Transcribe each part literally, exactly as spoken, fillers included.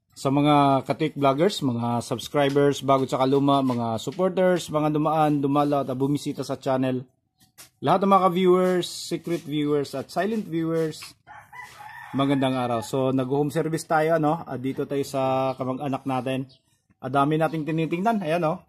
sa mga katik vloggers, mga subscribers, bago sa kaluma, mga supporters, mga dumaan, dumala at bumisita sa channel. Lahat ng mga viewers, secret viewers at silent viewers, magandang araw. So nag-home service tayo, ano? At dito tayo sa kamag-anak natin. At dami nating tinitingnan, ayan oh.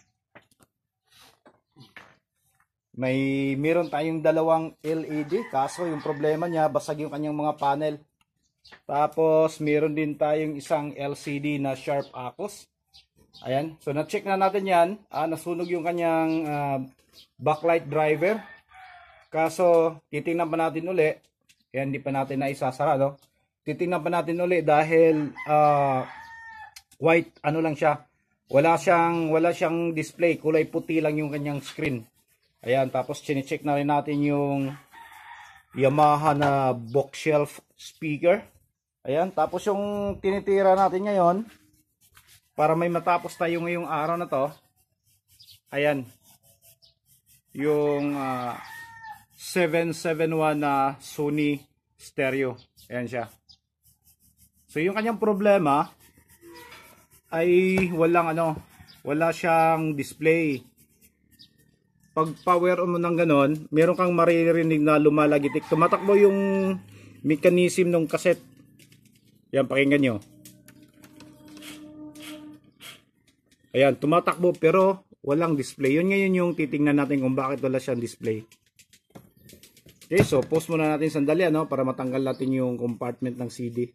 May meron tayong dalawang L E D, kaso yung problema niya, basag yung kanyang mga panel. Tapos meron din tayong isang L C D na Sharp Aquos. Ayan, so na-check na natin yan. Ah, nasunog yung kanyang uh, backlight driver. Kaso titingnan pa natin uli. Ayan, hindi pa natin na isasara, no? Titingnan pa natin uli dahil uh, white ano lang siya. Wala siyang wala siyang display, kulay puti lang yung kanyang screen. Ayan, tapos chine-check na rin natin yung Yamaha na bookshelf speaker. Ayan, tapos yung tinitira natin ngayon para may matapos tayo ngayong araw na to. Ayan. Yung uh, seven seventy-one na Sony stereo. Ayan siya. So yung kanyang problema ay walang ano, wala siyang display. Pag power on mo ng ganon, meron kang maririnig na lumalagitik. Tumatakbo yung mechanism ng cassette. Yan, pakinggan nyo. Ayan, tumatakbo pero walang display. Yun ngayon yung titingnan natin kung bakit wala siyang display. Okay, so pause muna natin sandali, ano, para matanggal natin yung compartment ng C D.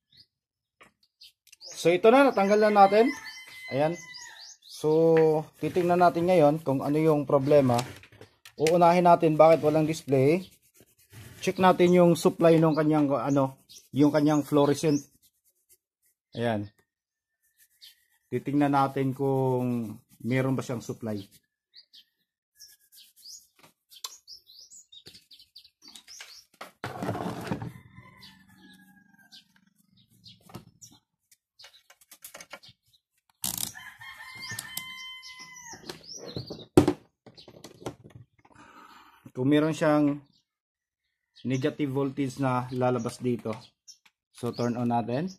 So ito na, natanggal na natin. Ayan. So, titingnan natin ngayon kung ano yung problema. Uunahin natin bakit walang display. Check natin yung supply ng kanyang ano, yung kanyang fluorescent. Ayan. Titingnan natin kung meron ba siyang supply. Kung meron siyang negative voltage na lalabas dito. So turn on natin.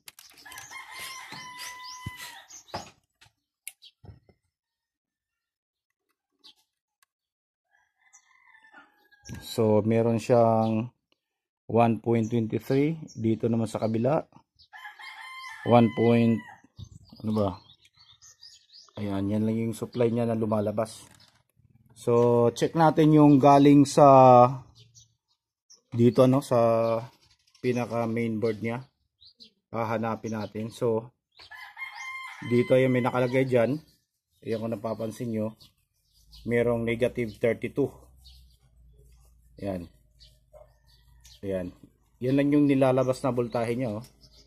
So meron siyang one point two three, dito naman sa kabila one. Ano ba? Ayan, yan lang yung supply niya na lumalabas. So check natin yung galing sa dito, ano, sa pinaka mainboard niya. Hahanapin natin. So dito yung may nakalagay dyan. Ayan, kung napapansin nyo, merong negative thirty-two. Ayan. Ayan. Yan lang yung nilalabas na voltahe niya, oh.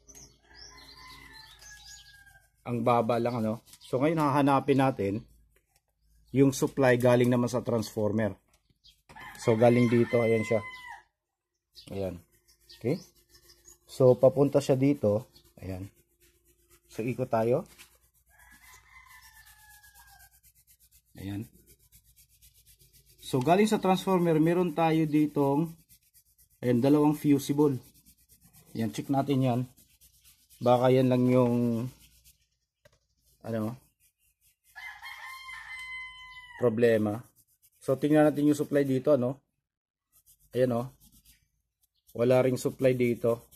Ang baba lang, ano. So ngayon hahanapin natin yung supply galing naman sa transformer. So galing dito, ayan siya. Ayan. Okay? So papunta siya dito. Ayan. So ikot tayo. Ayan. So galing sa transformer, meron tayo ditong ayan, dalawang fusible. Ayan, check natin yan. Baka yan lang yung ano, problema. So tingnan natin yung supply dito, ano. Ayan, oh. Wala ring supply dito.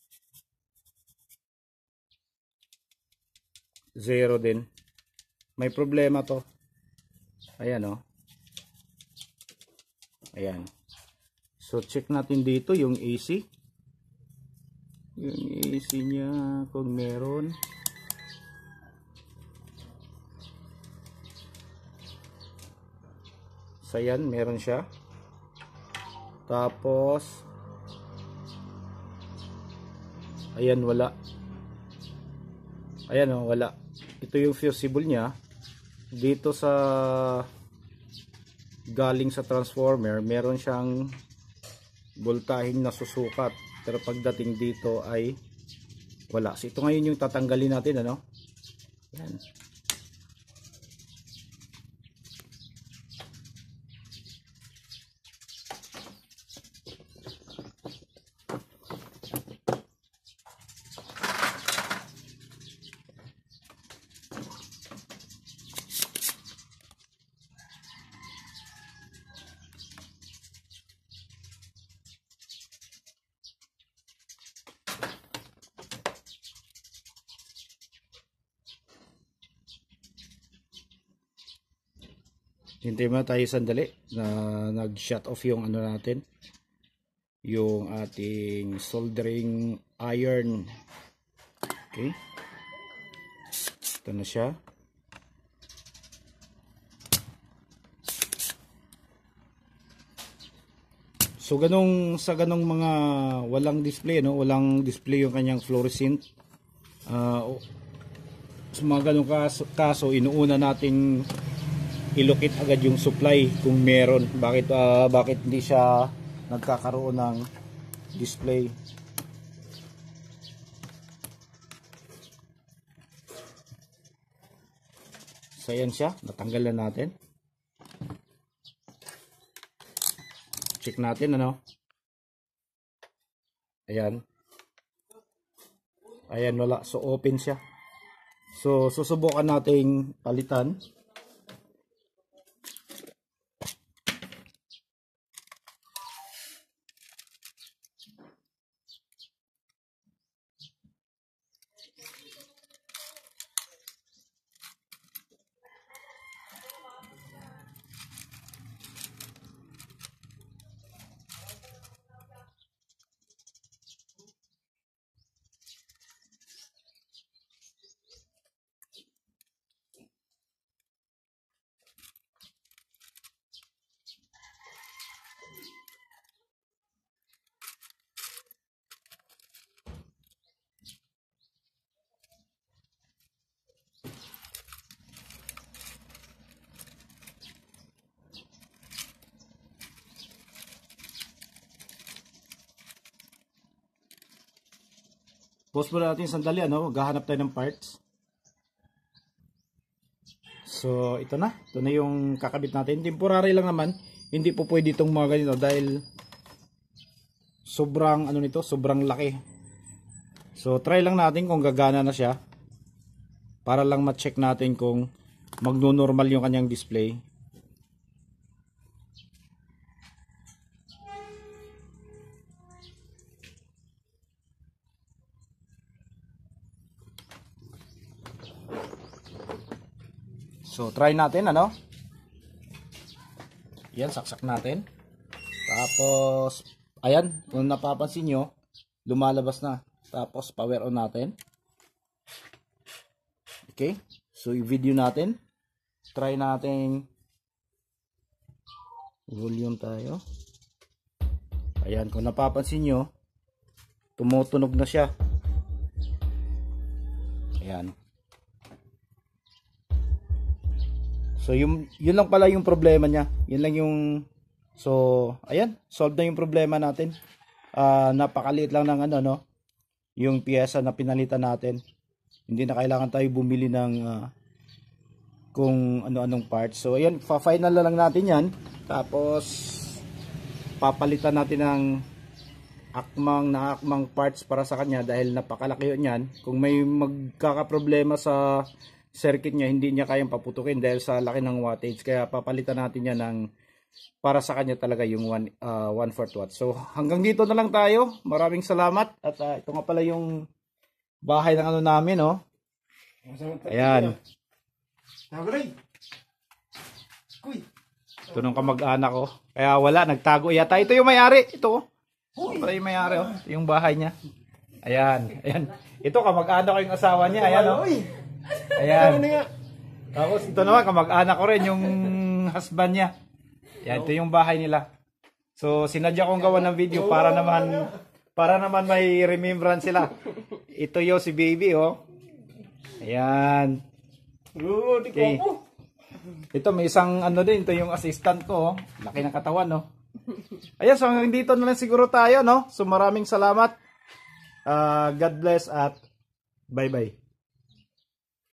Zero din. May problema to. Ayan, oh. Ayan. So check natin dito yung A C. Yung A C niya kung meron. So ayan, meron siya. Tapos ayan, wala. Ayan, oh, wala. Ito yung fusible niya. Dito sa galing sa transformer, meron siyang voltaheng nasusukat. Pero pagdating dito ay wala. So ito ngayon yung tatanggalin natin, ano? Ayan. Hintayin mo tayo sandali na nag-shut off yung ano natin, yung ating soldering iron. Okay, ito na siya. So ganong sa ganong mga walang display, no, walang display yung kanyang fluorescent, uh, sa mga ganong kaso, kaso inuuna nating ilukit agad yung supply kung meron. Bakit uh, bakit hindi siya nagkakaroon ng display? So yan siya, natanggal na natin. Check natin ano. Ayan. Ayan, wala. So open siya. So susubukan nating palitan. Pause muna natin sandali, ano, maghahanap tayo ng parts. So ito na, ito na yung kakabit natin. Temporary lang naman, hindi po pwede itong mga ganito dahil sobrang ano nito, sobrang laki. So try lang natin kung gagana na siya, para lang ma-check natin kung magno-normal yung kanyang display. So try natin, ano. Yan, saksak natin. Tapos ayan, kung napapansin nyo, lumalabas na. Tapos power on natin. Okay, so i-video natin. Try natin volume tayo. Ayan, kung napapansin nyo, tumutunog na siya. Ayan. So yun, yun lang pala yung problema niya. Yun lang yung, so ayan, solve na yung problema natin. Uh, napakaliit lang ng ano, no, yung piyesa na pinalitan natin. Hindi na kailangan tayo bumili ng uh, kung ano-anong parts. So ayan, fa-final na lang natin yan. Tapos papalitan natin ng akmang na akmang parts para sa kanya dahil napakalaki yun yan. Kung may magkakaproblema sa circuit niya, hindi niya kayang paputukin dahil sa laki ng wattage, kaya papalitan natin niya ng para sa kanya talaga yung one fourth watt. So hanggang dito na lang tayo. Maraming salamat. At uh, ito nga pala yung bahay ng ano namin, oh. Ayan. Ito nung kamag-anak ko. Kaya wala, nagtago yata. Ito yung may-ari. Ito, ito pala yung may-ari, oh. Ito yung bahay niya. Ayan. Ayan. Ito kamag-anak ko yung asawa niya. Ayan, oh. Ayan. Tapos ito naman, kamag-anak ko rin yung husband niya. Yan, ito yung bahay nila. So sinadya kong gawa ng video para naman para naman may remembrance sila. Ito yo si baby, oh. Ayan. Okay. Ito may isang ano din, ito yung assistant ko, oh. Laki ng katawan, no. Ayan, so hanggang dito na lang siguro tayo, no. So maraming salamat. Uh, God bless at bye-bye.